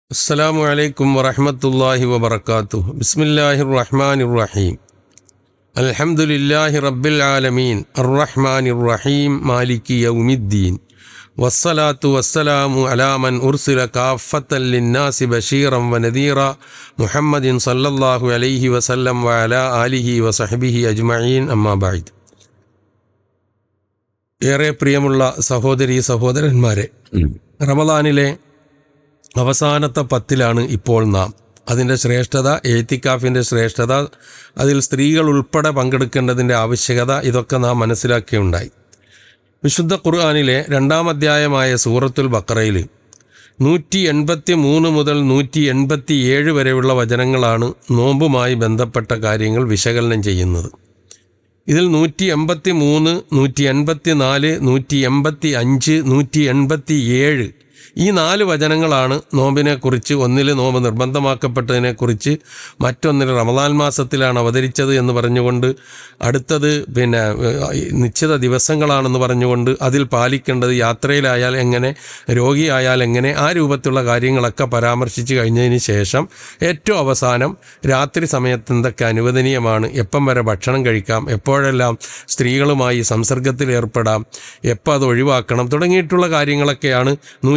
അസ്സലാമു അലൈക്കും വറഹ്മത്തുള്ളാഹി വബറകാതുഹു. ബിസ്മില്ലാഹിർ റഹ്മാനിർ റഹീം. അൽഹംദുലില്ലാഹി റബ്ബിൽ ആലമീൻ അർറഹ്മാനിർ റഹീം മാലികി യൗമിദ്ദീൻ. വസ്സലാത്തു വസ്സലാമു അലാ മൻ ഉർസില കാഫത്തൻ ലിന്നാസി ബശീറൻ വനദീറ മുഹമ്മദിൻ സല്ലല്ലാഹു അലൈഹി വസല്ലം വഅലാ ആലിഹി വസഹ്ബിഹി അജ്മഈൻ. അമ്മാ ബഅദ്. ഏറെ പ്രിയമുള്ള സഹോദരീ സഹോദരന്മാരെ, റമളാനിലെ അവസാനത്തെ 10 ഇപ്പോൾ നാം. അതിൻ്റെ ശ്രേഷ്ഠത, എഴുത്തിക്കാഫിൻ്റെ ശ്രേഷ്ഠത, അതിൽ സ്ത്രീകൾ ഉൾപ്പെടെ പങ്കെടുക്കേണ്ടതിൻ്റെ ആവശ്യകത, ഇതൊക്കെ നാം മനസ്സിലാക്കിയുണ്ടായി. വിശുദ്ധ ഖുർആനിലെ 2-ാം അധ്യായമായ സൂറത്തുൽ ബഖറയിൽ 183 മുതൽ 187 വരെയുള്ള വചനങ്ങളാണ് നോമ്പുമായി ബന്ധപ്പെട്ട കാര്യങ്ങൾ വിശകലനം ചെയ്യുന്നത്. ഇതിൽ 183, 184, 185, 187 ഈ 4 വചനങ്ങളാണ് നോമ്പിനെക്കുറിച്ച്. ഒന്നിൽ നോമ്പ് നിർബന്ധമാക്കപ്പെട്ടതിനെക്കുറിച്ച്, മറ്റൊന്നിൽ റമളാൻ മാസത്തിലാണ് അവതരിച്ചത് എന്ന് പറഞ്ഞുകൊണ്ട്, അടുത്തത് നിശ്ചിത ദിവസങ്ങളാണെന്ന് പറഞ്ഞുകൊണ്ട്, അതിൽ പാലിക്കേണ്ടത് യാത്രയിലായാൽ എങ്ങനെ, രോഗിയായാൽ എങ്ങനെ, ആ രൂപത്തിലുള്ള കാര്യങ്ങളൊക്കെ പരാമർശിച്ച് കഴിഞ്ഞതിന് ശേഷം ഏറ്റവും അവസാനം രാത്രി സമയത്ത് എന്തൊക്കെ അനുവദനീയമാണ്, എപ്പം വരെ ഭക്ഷണം കഴിക്കാം, എപ്പോഴെല്ലാം സ്ത്രീകളുമായി സംസർഗത്തിലേർപ്പെടാം, എപ്പോൾ അത് ഒഴിവാക്കണം തുടങ്ങിയിട്ടുള്ള കാര്യങ്ങളൊക്കെയാണ്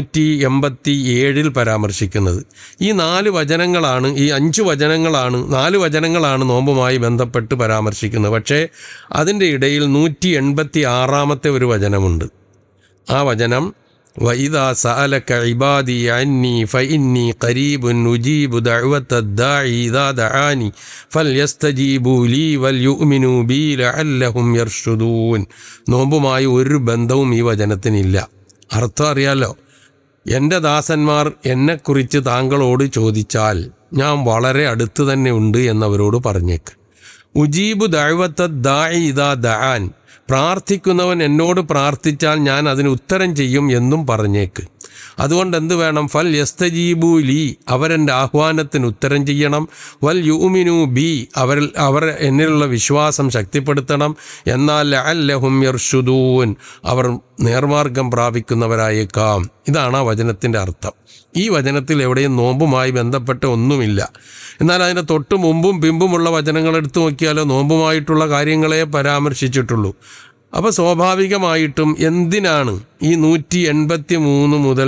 187 പരാമർശിക്കുന്നത്. ഈ 4 വചനങ്ങളാണ്, ഈ 5 വചനങ്ങളാണ്, 4 വചനങ്ങളാണ് നോമ്പുമായി ബന്ധപ്പെട്ട് പരാമർശിക്കുന്നത്. പക്ഷേ അതിൻ്റെ ഇടയിൽ 186-ാമത്തെ ഒരു വചനമുണ്ട്. ആ വചനം വഇദാ സഅലക ഇബാദി അന്നി ഫഇന്നി ഖരീബുൻ ഉജീബു ദഅവത്തദ്ദാഇ ഇദാ ദഅാനി ഫൽയസ്തജീബു ലീ വൽയുഅ്മിനൂ ബി ലഅല്ലഹും യർഷുദൂൻ. നോമ്പുമായി ഒരു ബന്ധവും ഈ വചനത്തിനില്ല. അർത്ഥം അറിയാലോ. എൻ്റെ ദാസന്മാർ എന്നെക്കുറിച്ച് താങ്കളോട് ചോദിച്ചാൽ ഞാൻ വളരെ അടുത്ത് തന്നെ ഉണ്ട് എന്നവരോട് പറഞ്ഞേക്ക്. ഉജീബു ദഅവത്തദ്ദാഇ ഇദാ ദഅാൻ, പ്രാർത്ഥിക്കുന്നവൻ എന്നോട് പ്രാർത്ഥിച്ചാൽ ഞാൻ അതിന് ഉത്തരം ചെയ്യും എന്നും പറഞ്ഞേക്ക്. അതുകൊണ്ട് എന്ത് വേണം? ഫൽ യസ്തജീബു ലീ, അവരെൻ്റെ ആഹ്വാനത്തിന് ഉത്തരം ചെയ്യണം. വൽ യുഅ്മിനൂ ബി, അവർ എന്നിലുള്ള വിശ്വാസം ശക്തിപ്പെടുത്തണം. എന്നാൽ ലഅല്ലഹും യർഷുദൂൻ, അവർ നേർമാർഗം പ്രാപിക്കുന്നവരായേക്കാം. ഇതാണ് ആ വചനത്തിൻ്റെ അർത്ഥം. ഈ വചനത്തിൽ എവിടെയും നോമ്പുമായി ബന്ധപ്പെട്ട ഒന്നുമില്ല. എന്നാൽ അതിൻ്റെ തൊട്ട് മുമ്പും പിമ്പുമുള്ള വചനങ്ങൾ എടുത്തു നോക്കിയാലോ വചനങ്ങളുമായിട്ടുള്ള കാര്യങ്ങളെ പരാമർശിച്ചിട്ടുള്ളൂ. അപ്പോൾ സ്വാഭാവികമായിട്ടും എന്തിനാണ് ഈ 183 മുതൽ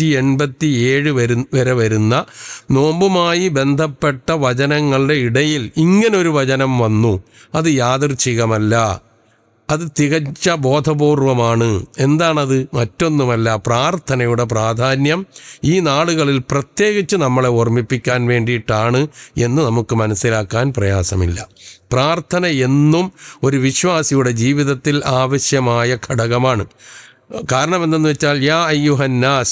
187 വരെ വരുന്ന നോമ്പുമായി ബന്ധപ്പെട്ട വചനങ്ങളുടെ ഇടയിൽ ഇങ്ങനൊരു വചനം വന്നു? അത് യാദൃച്ഛികമല്ല, അത് തികച്ച ബോധപൂർവമാണ്. എന്താണത്? മറ്റൊന്നുമല്ല, പ്രാർത്ഥനയുടെ പ്രാധാന്യം ഈ നാളുകളിൽ പ്രത്യേകിച്ച് നമ്മളെ ഓർമ്മിപ്പിക്കാൻ വേണ്ടിയിട്ടാണ് എന്ന് നമുക്ക് മനസ്സിലാക്കാൻ പ്രയാസമില്ല. പ്രാർത്ഥന എന്നും ഒരു വിശ്വാസിയുടെ ജീവിതത്തിൽ ആവശ്യമായ ഘടകമാണ്. കാരണം എന്തെന്ന് വെച്ചാൽ, യാ അയ്യുഹന്നാസ്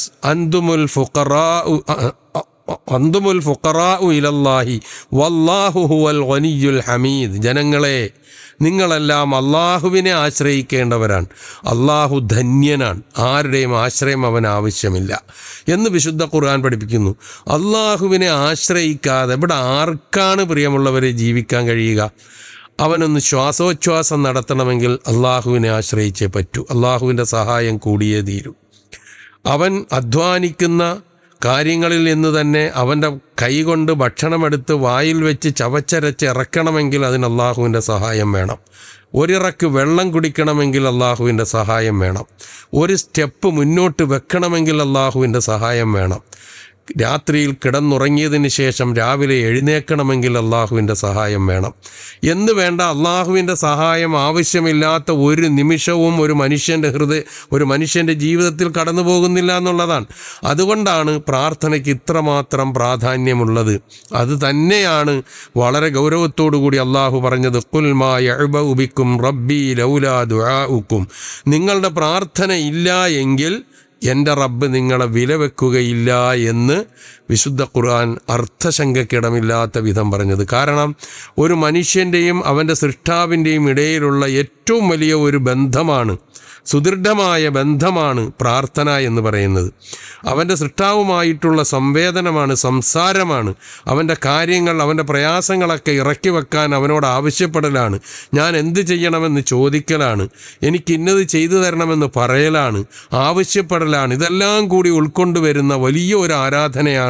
അന്തുമുൽ ഫുഖറാഉ ഇലല്ലാഹി വല്ലാഹു ഹുവൽ ഗനിയ്യുൽ ഹമീദ്. ജനങ്ങളെ, നിങ്ങളെല്ലാം അള്ളാഹുവിനെ ആശ്രയിക്കേണ്ടവരാണ്. അള്ളാഹു ധന്യനാണ്, ആരുടെയും ആശ്രയം അവന് ആവശ്യമില്ല എന്ന് വിശുദ്ധ ഖുർആൻ പഠിപ്പിക്കുന്നു. അള്ളാഹുവിനെ ആശ്രയിക്കാതെ ഇവിടെ ആർക്കാണ് പ്രിയമുള്ളവരെ ജീവിക്കാൻ കഴിയുക? അവനൊന്ന് ശ്വാസോച്ഛ്വാസം നടത്തണമെങ്കിൽ അള്ളാഹുവിനെ ആശ്രയിച്ചേ പറ്റൂ. അള്ളാഹുവിൻ്റെ സഹായം കൂടിയേ തീരൂ. അവൻ അധ്വാനിക്കുന്ന കാര്യങ്ങളിൽ നിന്ന് തന്നെ അവൻ്റെ കൈകൊണ്ട് ഭക്ഷണമെടുത്ത് വായിൽ വെച്ച് ചവച്ചരച്ച് ഇറക്കണമെങ്കിൽ അതിന് അള്ളാഹുവിൻ്റെ സഹായം വേണം. ഒരിറക്ക് വെള്ളം കുടിക്കണമെങ്കിൽ അള്ളാഹുവിൻ്റെ സഹായം വേണം. ഒരു സ്റ്റെപ്പ് മുന്നോട്ട് വെക്കണമെങ്കിൽ അള്ളാഹുവിൻ്റെ സഹായം വേണം. രാത്രിയിൽ കിടന്നുറങ്ങിയതിന് ശേഷം രാവിലെ എഴുന്നേൽക്കണമെങ്കിൽ അള്ളാഹുവിൻ്റെ സഹായം വേണം. എന്ന് വേണ്ട, അള്ളാഹുവിൻ്റെ സഹായം ആവശ്യമില്ലാത്ത ഒരു നിമിഷവും ഒരു മനുഷ്യൻ്റെ ജീവിതത്തിൽ കടന്നു പോകുന്നില്ല എന്നുള്ളതാണ്. അതുകൊണ്ടാണ് പ്രാർത്ഥനയ്ക്ക് ഇത്രമാത്രം പ്രാധാന്യമുള്ളത്. അത് തന്നെയാണ് വളരെ ഗൗരവത്തോടു കൂടി അള്ളാഹു പറഞ്ഞത്, ഖുൽ മാ യഅ്ബഉ ബിക്കും റബ്ബി ലൗലാ ദുആഉക്കും. നിങ്ങളുടെ പ്രാർത്ഥന ഇല്ല എങ്കിൽ എൻ്റെ റബ്ബ് നിങ്ങളെ വിലവെക്കുകയില്ല എന്ന് വിശുദ്ധ ഖുർആൻ അർത്ഥശങ്കക്കിടമില്ലാത്ത വിധം പറഞ്ഞത്. കാരണം ഒരു മനുഷ്യൻ്റെയും അവൻ്റെ സൃഷ്ടാവിൻ്റെയും ഇടയിലുള്ള ഏറ്റവും വലിയ ഒരു ബന്ധമാണ്, സുദൃഢമായ ബന്ധമാണ് പ്രാർത്ഥന എന്ന് പറയുന്നത്. അവൻ്റെ സൃഷ്ടാവുമായിട്ടുള്ള സംവേദനമാണ്, സംസാരമാണ്. അവൻ്റെ കാര്യങ്ങൾ, അവൻ്റെ പ്രയാസങ്ങളൊക്കെ ഇറക്കി വെക്കാൻ അവനോട് ആവശ്യപ്പെടലാണ്. ഞാൻ എന്ത് ചെയ്യണമെന്ന് ചോദിക്കലാണ്. എനിക്ക് ഇന്നത് ചെയ്തു തരണമെന്ന് പറയലാണ്, ആവശ്യപ്പെടലാണ്. ഇതെല്ലാം കൂടി ഉൾക്കൊണ്ടുവരുന്ന വലിയ ഒരു ആരാധനയാണ്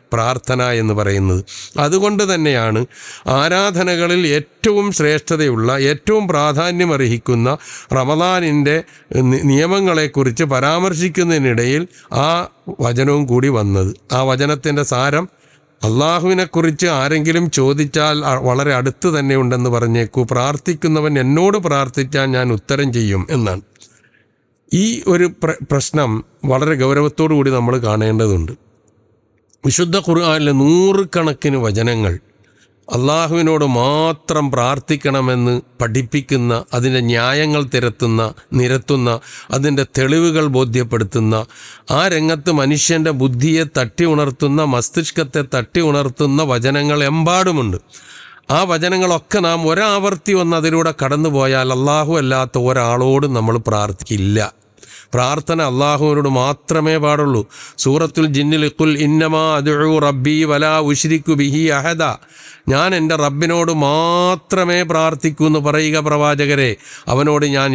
പ്രാർത്ഥന എന്ന് പറയുന്നത്. അതുകൊണ്ട് തന്നെയാണ് ആരാധനകളിൽ ഏറ്റവും ശ്രേഷ്ഠതയുള്ള, ഏറ്റവും പ്രാധാന്യമർഹിക്കുന്ന റമദാനിൻ്റെ നിയമങ്ങളെക്കുറിച്ച് പരാമർശിക്കുന്നതിനിടയിൽ ആ വചനവും കൂടി വന്നത്. ആ വചനത്തിൻ്റെ സാരം, അള്ളാഹുവിനെക്കുറിച്ച് ആരെങ്കിലും ചോദിച്ചാൽ വളരെ അടുത്ത് തന്നെ ഉണ്ടെന്ന് പറഞ്ഞേക്കൂ, പ്രാർത്ഥിക്കുന്നവൻ എന്നോട് പ്രാർത്ഥിച്ചാൽ ഞാൻ ഉത്തരം ചെയ്യും എന്നാണ്. ഈ ഒരു പ്രശ്നം വളരെ ഗൗരവത്തോടു കൂടി നമ്മൾ കാണേണ്ടതുണ്ട്. വിശുദ്ധ ഖുർആനിലെ നൂറുകണക്കിന് വചനങ്ങൾ അള്ളാഹുവിനോട് മാത്രം പ്രാർത്ഥിക്കണമെന്ന് പഠിപ്പിക്കുന്ന, അതിൻ്റെ ന്യായങ്ങൾ നിരത്തുന്ന, അതിൻ്റെ തെളിവുകൾ ബോധ്യപ്പെടുത്തുന്ന, ആ രംഗത്ത് മനുഷ്യൻ്റെ ബുദ്ധിയെ തട്ടി ഉണർത്തുന്ന, മസ്തിഷ്കത്തെ തട്ടി ഉണർത്തുന്ന വചനങ്ങൾ എമ്പാടുമുണ്ട്. ആ വചനങ്ങളൊക്കെ നാം ഒരാവർത്തി വന്ന് അതിലൂടെ കടന്നു പോയാൽ അള്ളാഹു അല്ലാത്ത ഒരാളോടും നമ്മൾ പ്രാർത്ഥിക്കില്ല. പ്രാർത്ഥന അള്ളാഹുവിനോട് മാത്രമേ പാടുള്ളൂ. സൂറത്തുൽ ജിന്നിൽ ഖുൽ ഇന്നമാ അദ്ഉ റബ്ബി വലാ ഉശ്രികു ബിഹി അഹദ, ഞാൻ എൻ്റെ റബ്ബിനോട് മാത്രമേ പ്രാർത്ഥിക്കൂ എന്ന് പറയുക പ്രവാചകരെ. അവനോട് ഞാൻ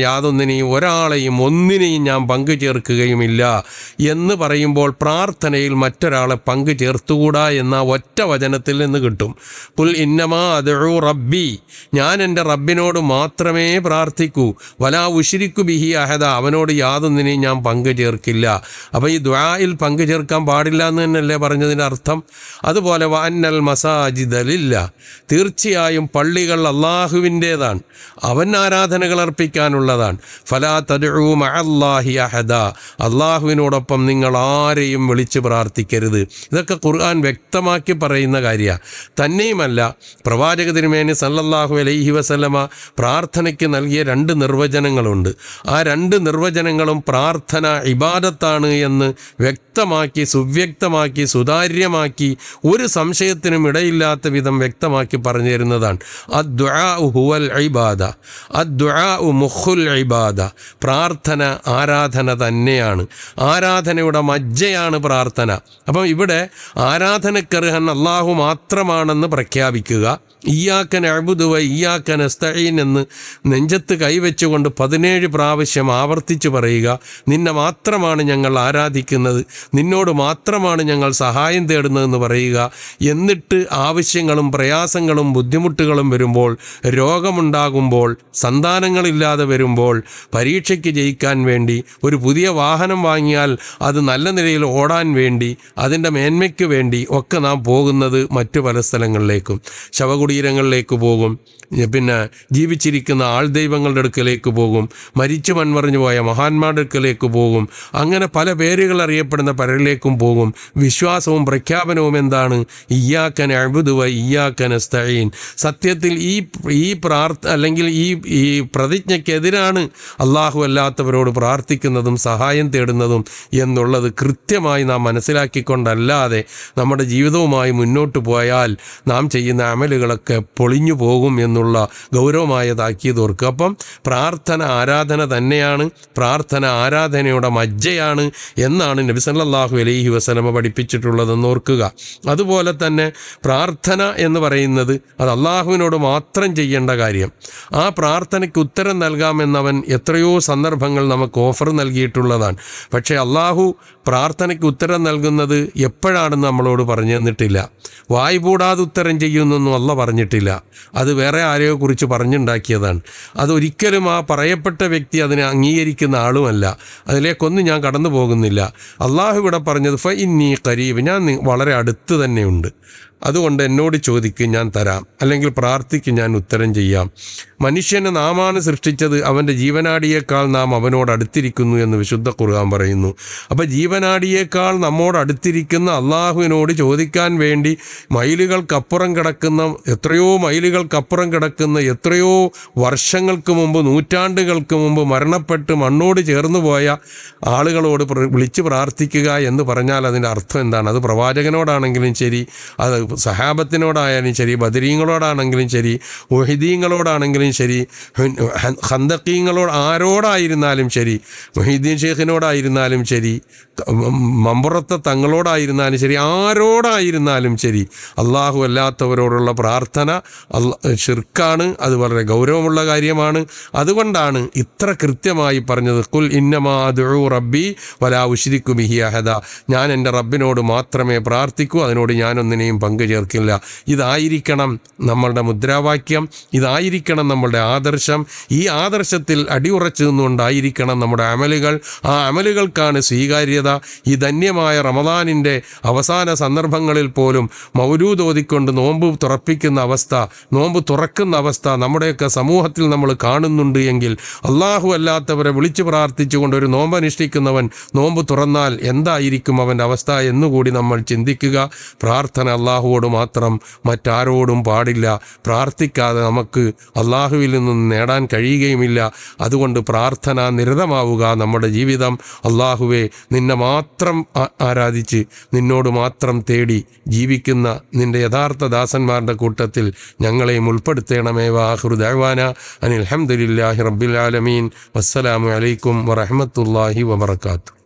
ഒന്നിനെയും ഞാൻ പങ്കു ചേർക്കുകയുമില്ല എന്ന് പറയുമ്പോൾ പ്രാർത്ഥനയിൽ മറ്റൊരാളെ പങ്കു ചേർത്തുകൂടാ എന്ന ഒറ്റ വചനത്തിൽ നിന്ന് കിട്ടും. ഖുൽ ഇന്നമാ അദ്ഉ റബ്ബി, ഞാൻ എൻ്റെ റബ്ബിനോട് മാത്രമേ പ്രാർത്ഥിക്കൂ, വലാ ഉശ്രികു ബിഹി അഹദ, അവനോട് യാതൊന്നിനെയും ഞാൻ പങ്കു ചേർക്കില്ല. അപ്പോൾ ഈ ദുആയിൽ പങ്കു ചേർക്കാൻ പാടില്ല എന്ന് തന്നെയല്ലേ പറഞ്ഞതിൻ്റെ അർത്ഥം. അതുപോലെ വഅന്നൽ മസാജിദ ലില്ലാഹ്, തീർച്ചയായും പള്ളികൾ അള്ളാഹുവിൻ്റേതാണ്, അവൻ ആരാധനകൾ അർപ്പിക്കാനുള്ളതാണ്. ഫലാ തദ്ഉ മഅല്ലാഹി അഹദ, അള്ളാഹുവിനോടൊപ്പം നിങ്ങൾ ആരെയും വിളിച്ച് പ്രാർത്ഥിക്കരുത്. ഇതൊക്കെ ഖുർആൻ വ്യക്തമാക്കി പറയുന്ന കാര്യമാണ്. തന്നെയുമല്ല, പ്രവാചക തിരുമേനി സല്ലല്ലാഹു അലൈഹി വസല്ലമ പ്രാർത്ഥനയ്ക്ക് നൽകിയ 2 നിർവചനങ്ങളുണ്ട്. ആ 2 നിർവചനങ്ങളും പ്രാർത്ഥന ഇബാദത്താണ് എന്ന് വ്യക്തമാക്കി, സുവ്യക്തമാക്കി, സുതാര്യമാക്കി, ഒരു സംശയത്തിനും ഇടയില്ലാത്ത വിധം വ്യക്തമാക്കി പറഞ്ഞു തരുന്നതാണ്. അദ്ദുആഉ ഹുവൽ ഇബാദ, അദ്ദുആഉ മുഖുൽ ഇബാദ, പ്രാർത്ഥന ആരാധന തന്നെയാണ്, ആരാധനയുടെ മജ്ജയാണ് പ്രാർത്ഥന. അപ്പം ഇവിടെ ആരാധനക്കർഹൻ അള്ളാഹു മാത്രമാണെന്ന് പ്രഖ്യാപിക്കുക, ഇയ്യാക നഅ്ബുദു വ ഇയ്യാക നസ്തഈൻ എന്ന് നെഞ്ചത്ത് കൈവച്ചുകൊണ്ട് 17 പ്രാവശ്യം ആവർത്തിച്ച് പറയുക. നിന്നെ മാത്രമാണ് ഞങ്ങൾ ആരാധിക്കുന്നത്, നിന്നോട് മാത്രമാണ് ഞങ്ങൾ സഹായം തേടുന്നതെന്ന് പറയുക. എന്നിട്ട് ആവശ്യങ്ങളും പ്രയാസങ്ങളും ബുദ്ധിമുട്ടുകളും വരുമ്പോൾ, രോഗമുണ്ടാകുമ്പോൾ, സന്താനങ്ങളില്ലാതെ വരുമ്പോൾ, പരീക്ഷയ്ക്ക് ജയിക്കാൻ വേണ്ടി, ഒരു പുതിയ വാഹനം വാങ്ങിയാൽ അത് നല്ല നിലയിൽ ഓടാൻ വേണ്ടി, അതിൻ്റെ മേന്മയ്ക്ക് വേണ്ടി ഒക്കെ നാം പോകുന്നത് മറ്റു പല സ്ഥലങ്ങളിലേക്കും, ശവകുടീരങ്ങളിലേക്ക് പോകും, പിന്നെ ജീവിച്ചിരിക്കുന്ന ആൾ ദൈവങ്ങളുടെ അടുക്കലേക്ക് പോകും, മരിച്ചു മൺമറിഞ്ഞു പോയ മഹാന്മാരുടെ അടുക്കലേക്ക് പോകും, അങ്ങനെ പല പേരുകൾ അറിയപ്പെടുന്ന പലരിലേക്കും പോകും. വിശ്വാസവും പ്രഖ്യാപനവും എന്താണ്? ഇയ്യാക നഅ്ബുദു വ ഇയ്യാക നസ്തഈൻ. സത്യത്തിൽ ഈ അല്ലെങ്കിൽ ഈ പ്രതിജ്ഞയ്ക്കെതിരാണ് അള്ളാഹു അല്ലാത്തവരോട് പ്രാർത്ഥിക്കുന്നതും സഹായം തേടുന്നതും എന്നുള്ളത് കൃത്യമായി നാം മനസ്സിലാക്കിക്കൊണ്ടല്ലാതെ നമ്മുടെ ജീവിതവുമായി മുന്നോട്ട് പോയാൽ നാം ചെയ്യുന്ന അമലുകളൊക്കെ പൊളിഞ്ഞു പോകും എന്നുള്ള ഗൗരവമായ താക്കീത് ഓർക്കുക. അപ്പം പ്രാർത്ഥന ആരാധന തന്നെയാണ്, പ്രാർത്ഥന ആരാധനയുടെ മജ്ജയാണ് എന്നാണ് നബി സല്ലല്ലാഹു അലൈഹി വസല്ലമ പഠിപ്പിച്ചിട്ടുള്ളതെന്ന് ഓർക്കുക. അതുപോലെ തന്നെ പ്രാർത്ഥന എന്ന് പറയുന്നത് അത് അള്ളാഹുവിനോട് മാത്രം ചെയ്യേണ്ട കാര്യം. ആ പ്രാർത്ഥനയ്ക്ക് ഉത്തരം നൽകാമെന്നവൻ എത്രയോ സന്ദർഭങ്ങൾ നമുക്ക് ഓഫർ നൽകിയിട്ടുള്ളതാണ്. പക്ഷേ അള്ളാഹു പ്രാർത്ഥനയ്ക്ക് ഉത്തരം നൽകുന്നത് എപ്പോഴാണെന്ന് നമ്മളോട് പറഞ്ഞു തന്നിട്ടില്ല. വായ്പൂടാതെ ഉത്തരം ചെയ്യുന്നൊന്നും അല്ല പറഞ്ഞിട്ടില്ല. അത് വേറെ ആരെയോ കുറിച്ച് പറഞ്ഞുണ്ടാക്കിയതാണ്. അതൊരിക്കലും ആ പറയപ്പെട്ട വ്യക്തി അതിനെ അംഗീകരിക്കുന്ന ആളുമല്ല. അതിലേക്കൊന്നും ഞാൻ കടന്നു പോകുന്നില്ല. അള്ളാഹു ഇവിടെ പറഞ്ഞത് ഫ ഇന്നി ഖരീബ്, ഞാൻ വളരെ അടുത്ത് തന്നെയുണ്ട്, അതുകൊണ്ട് എന്നോട് ചോദിക്കും ഞാൻ തരാം, അല്ലെങ്കിൽ പ്രാർത്ഥിക്കും ഞാൻ ഉത്തരം ചെയ്യാം. മനുഷ്യനെ നാമാണ് സൃഷ്ടിച്ചത്, അവൻ്റെ ജീവനാടിയേക്കാൾ നാം അവനോട് അടുത്തിരിക്കുന്നു എന്ന് വിശുദ്ധ ഖുർആൻ പറയുന്നു. അപ്പോൾ ജീവനാടിയേക്കാൾ നമ്മോട് അടുത്തിരിക്കുന്ന അള്ളാഹുവിനോട് ചോദിക്കാൻ വേണ്ടി എത്രയോ മൈലുകൾക്കപ്പുറം കിടക്കുന്ന എത്രയോ വർഷങ്ങൾക്ക് മുമ്പ്, നൂറ്റാണ്ടുകൾക്ക് മുമ്പ് മരണപ്പെട്ട് മണ്ണോട് ചേർന്നു പോയ ആളുകളോട് വിളിച്ച് പ്രാർത്ഥിക്കുക എന്ന് പറഞ്ഞാൽ അതിൻ്റെ അർത്ഥം എന്താണ്? അത് പ്രവാചകനോടാണെങ്കിലും ശരി, അത് സഹാബത്തിനോടായാലും ശരി, ബദരീങ്ങളോടാണെങ്കിലും ശരി, മുഹിദീങ്ങളോടാണെങ്കിലും ശരി, ഖന്തഖീങ്ങളോട് ആരോടായിരുന്നാലും ശരി, മുഹീദ്ദീൻ ഷേഖിനോടായിരുന്നാലും ശരി, മമ്പുറത്തെ തങ്ങളോടായിരുന്നാലും ശരി, ആരോടായിരുന്നാലും ശരി, അള്ളാഹു അല്ലാത്തവരോടുള്ള പ്രാർത്ഥന ഷിർക്കാണ്. അത് വളരെ ഗൗരവമുള്ള കാര്യമാണ്. അതുകൊണ്ടാണ് ഇത്ര കൃത്യമായി പറഞ്ഞത്, ഖുൽ ഇന്നമാ അദ്ഉ റബ്ബി വലാ ഉശ്രികു ബിഹി അഹദ. ഞാൻ എൻ്റെ റബ്ബിനോട് മാത്രമേ പ്രാർത്ഥിക്കൂ, അതിനോട് ഞാനൊന്നിനെയും പങ്കു ചേർക്കില്ല. ഇതായിരിക്കണം നമ്മളുടെ മുദ്രാവാക്യം, ഇതായിരിക്കണം നമ്മളുടെ ആദർശം. ഈ ആദർശത്തിൽ അടിയുറച്ചു നിന്നുകൊണ്ടായിരിക്കണം നമ്മുടെ അമലുകൾ. ആ അമലുകൾക്കാണ് സ്വീകാര്യത. ഈ ധന്യമായ റമദാനിൻ്റെ അവസാന സന്ദർഭങ്ങളിൽ പോലും മൗലൂദ് ഓതിക്കൊണ്ട് നോമ്പ് തുറപ്പിക്കുന്ന അവസ്ഥ, നോമ്പ് തുറക്കുന്ന അവസ്ഥ നമ്മുടെയൊക്കെ സമൂഹത്തിൽ നമ്മൾ കാണുന്നുണ്ട് എങ്കിൽ, അള്ളാഹു അല്ലാത്തവരെ വിളിച്ചു പ്രാർത്ഥിച്ചുകൊണ്ട് ഒരു നോമ്പ് അനുഷ്ഠിക്കുന്നവൻ നോമ്പ് തുറന്നാൽ എന്തായിരിക്കും അവൻ്റെ അവസ്ഥ എന്നുകൂടി നമ്മൾ ചിന്തിക്കുക. പ്രാർത്ഥന അള്ളാഹുവോട് മാത്രം, മറ്റാരോടും പാടില്ല. പ്രാർത്ഥിക്കാതെ നമുക്ക് അള്ളാഹുവിൽ നിന്നും നേടാൻ കഴിയുകയുമില്ല. അതുകൊണ്ട് പ്രാർത്ഥന നിരതമാവുക നമ്മുടെ ജീവിതം. അള്ളാഹുവെ, നിന്നെ മാത്രം ആരാധിച്ച് നിന്നോട് മാത്രം തേടി ജീവിക്കുന്ന നിൻ്റെ യഥാർത്ഥ ദാസന്മാരുടെ കൂട്ടത്തിൽ ഞങ്ങളെയും ഉൾപ്പെടുത്തണമേ. വാഖിറു ദഅ്വാന അനിൽ ഹംദുലില്ലാഹി റബ്ബിൽ ആലമീൻ. വസ്സലാമു അലൈക്കും വറഹ്മത്തുള്ളാഹി വബറകാതുഹു.